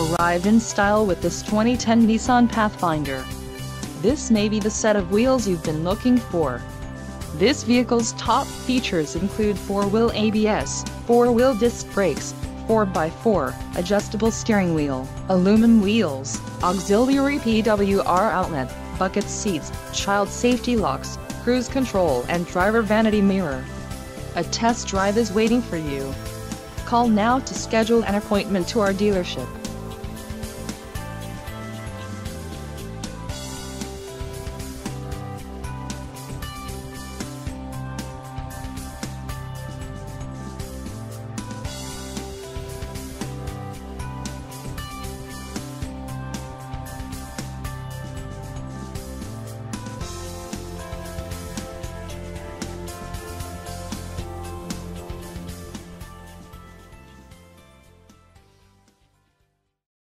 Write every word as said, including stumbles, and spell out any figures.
arrived in style with this twenty ten Nissan Pathfinder. This may be the set of wheels you've been looking for. This vehicle's top features include four-wheel A B S, four-wheel disc brakes, four by four, adjustable steering wheel, aluminum wheels, auxiliary P W R outlet, bucket seats, child safety locks, cruise control and driver vanity mirror. A test drive is waiting for you. Call now to schedule an appointment to our dealership.